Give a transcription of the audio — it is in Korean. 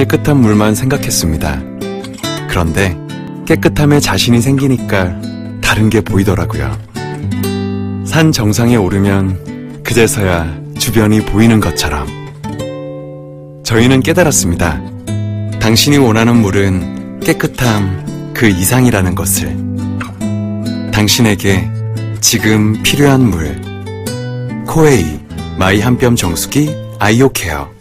깨끗한 물만 생각했습니다. 그런데 깨끗함에 자신이 생기니까 다른 게 보이더라고요. 산 정상에 오르면 그제서야 주변이 보이는 것처럼. 저희는 깨달았습니다. 당신이 원하는 물은 깨끗함 그 이상이라는 것을. 당신에게 지금 필요한 물. 코웨이 마이 한 뼘 정수기 아이오 케어.